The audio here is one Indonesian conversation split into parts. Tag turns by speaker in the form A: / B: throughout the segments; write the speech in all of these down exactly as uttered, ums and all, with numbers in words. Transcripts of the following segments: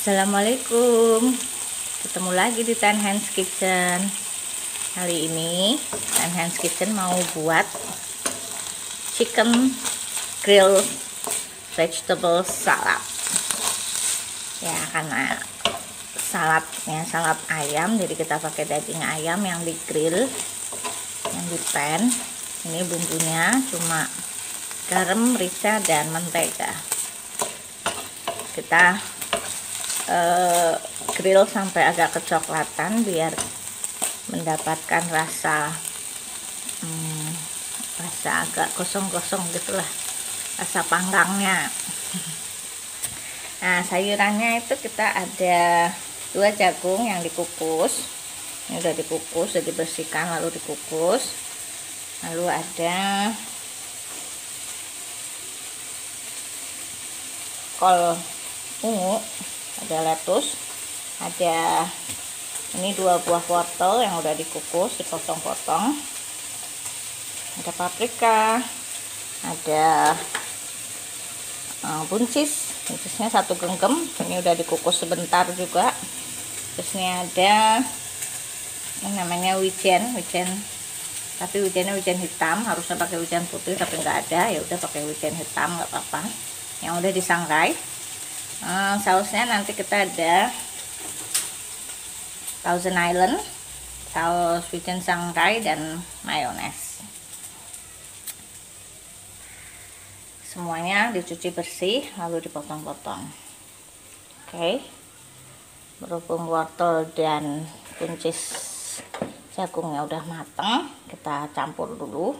A: Assalamualaikum, ketemu lagi di Tan Hands Kitchen. Kali ini Tan Hands Kitchen mau buat chicken grill vegetable salad. Ya, karena saladnya salad ayam, jadi kita pakai daging ayam yang di grill, yang di pan. Ini bumbunya cuma garam, merica, dan mentega. Kita Uh, grill sampai agak kecoklatan biar mendapatkan rasa hmm, rasa agak gosong-gosong gitulah, rasa panggangnya. Nah, sayurannya itu kita ada dua jagung yang dikukus. Ini udah dikukus, udah dibersihkan lalu dikukus. Lalu ada kol ungu, ada lettuce, ada ini dua buah wortel yang udah dikukus dipotong-potong, ada paprika, ada uh, buncis, buncisnya satu genggam, ini udah dikukus sebentar juga. Terus ini ada ini namanya wijen, wijen tapi wijennya wijen hitam, harusnya pakai wijen putih tapi nggak ada, ya udah pakai wijen hitam nggak apa-apa, yang udah disangrai. Hmm, sausnya nanti kita ada Thousand Island, saus wijen sangrai, dan mayones. Semuanya dicuci bersih lalu dipotong-potong. Oke, berhubung wortel dan buncis jagungnya udah matang, kita campur dulu.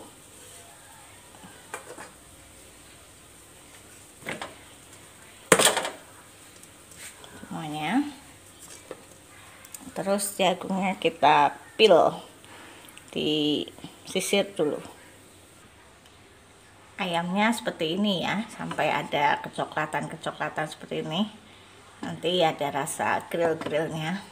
A: Semuanya, terus jagungnya kita peel, disisir dulu. Ayamnya seperti ini ya, sampai ada kecoklatan-kecoklatan seperti ini, nanti ada rasa grill-grillnya.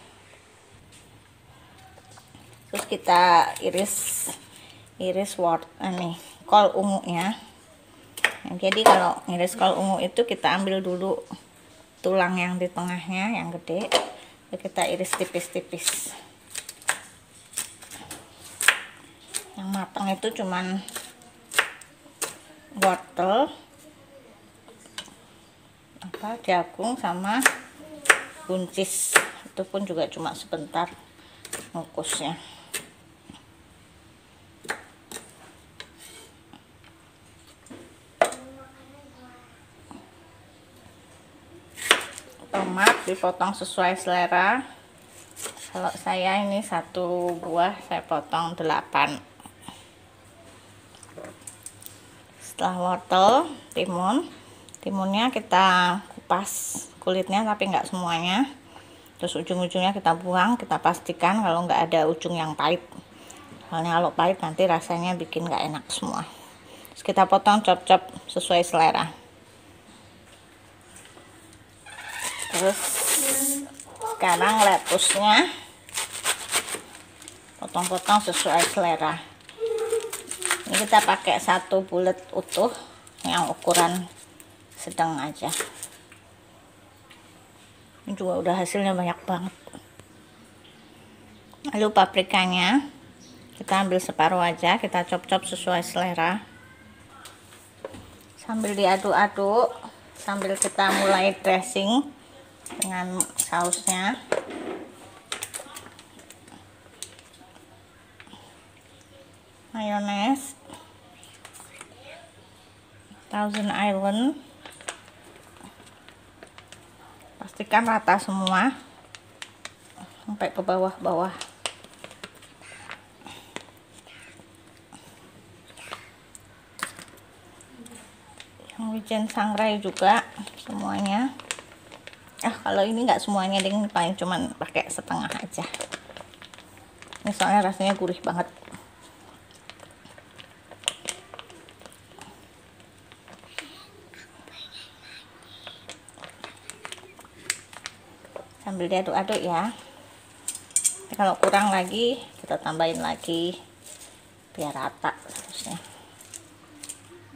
A: Terus kita iris iris wort ini kol ungunya. Jadi kalau iris kol ungu itu kita ambil dulu tulang yang di tengahnya yang gede, kita iris tipis-tipis. Yang matang itu cuman wortel, apa jagung sama buncis, itu pun juga cuma sebentar ngukusnya. Tomat dipotong sesuai selera. Kalau saya ini satu buah saya potong delapan. Setelah wortel, timun, timunnya kita kupas kulitnya tapi nggak semuanya. Terus ujung-ujungnya kita buang, kita pastikan kalau nggak ada ujung yang pahit. Soalnya kalau pahit nanti rasanya bikin nggak enak semua. Terus kita potong chop-chop sesuai selera. Terus sekarang lettuce-nya potong-potong sesuai selera. Ini kita pakai satu bulat utuh yang ukuran sedang aja. Ini juga udah hasilnya banyak banget. Lalu paprikanya kita ambil separuh aja, kita chop-chop sesuai selera. Sambil diaduk-aduk, sambil kita mulai dressing dengan sausnya. Mayones, Thousand Island, pastikan rata semua sampai ke bawah-bawah. Yang wijen sangrai juga semuanya. Ah, kalau ini nggak semuanya ding, paling cuman pakai setengah aja. Ini soalnya rasanya gurih banget. Sambil diaduk-aduk ya. Kalau kurang lagi kita tambahin lagi biar rata terusnya.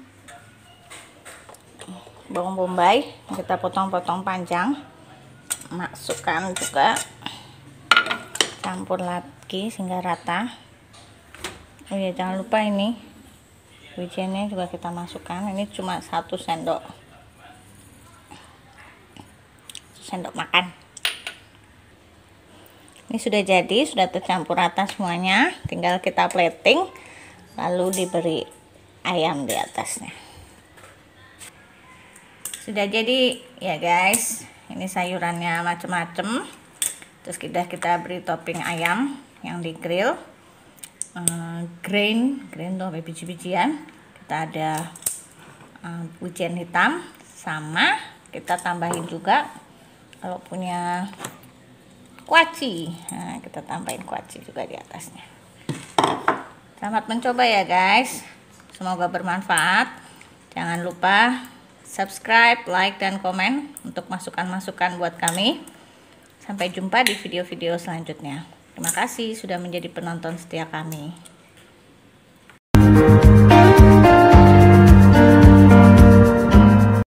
A: Bawang bombay kita potong-potong panjang. masukkan juga, campur lagi sehingga rata. Oh ya, jangan lupa ini wijennya juga kita masukkan. Ini cuma satu sendok sendok makan. Ini sudah jadi, sudah tercampur rata semuanya, tinggal kita plating lalu diberi ayam di atasnya. Sudah jadi ya guys, ini sayurannya macem-macem. Terus kita kita beri topping ayam yang di grill, uh, grain grain tuh biji-bijian. Kita ada uh, wijen hitam, sama kita tambahin juga kalau punya kuaci, nah, kita tambahin kuaci juga di atasnya. Selamat mencoba ya guys, semoga bermanfaat. Jangan lupa subscribe, like, dan komen untuk masukan-masukan buat kami. Sampai jumpa di video-video selanjutnya. Terima kasih sudah menjadi penonton setia kami.